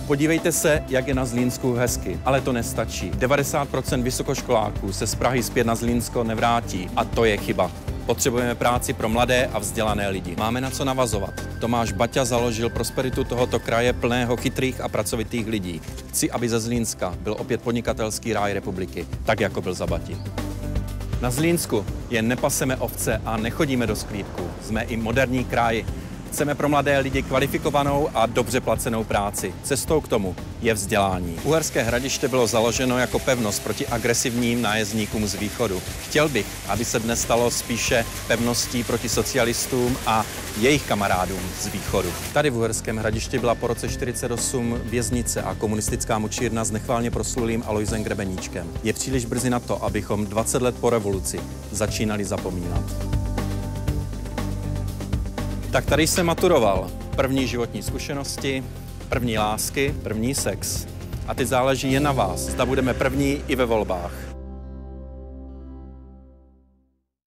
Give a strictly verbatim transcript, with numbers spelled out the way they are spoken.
Podívejte se, jak je na Zlínsku hezky, ale to nestačí. devadesát procent vysokoškoláků se z Prahy zpět na Zlínsko nevrátí a to je chyba. Potřebujeme práci pro mladé a vzdělané lidi. Máme na co navazovat. Tomáš Baťa založil prosperitu tohoto kraje plného chytrých a pracovitých lidí. Chci, aby ze Zlínska byl opět podnikatelský ráj republiky, tak jako byl za Bati. Na Zlínsku jen nepaseme ovce a nechodíme do sklípku. Jsme i moderní kraj. Chceme pro mladé lidi kvalifikovanou a dobře placenou práci. Cestou k tomu je vzdělání. Uherské Hradiště bylo založeno jako pevnost proti agresivním nájezdníkům z východu. Chtěl bych, aby se dnes stalo spíše pevností proti socialistům a jejich kamarádům z východu. Tady v Uherském Hradišti byla po roce čtyřicet osm věznice a komunistická mučírna s nechvalně proslulým Alojzem Grebeníčkem. Je příliš brzy na to, abychom dvacet let po revoluci začínali zapomínat. Tak tady jsem maturoval. První životní zkušenosti, první lásky, první sex. A teď záleží jen na vás, zda budeme první i ve volbách.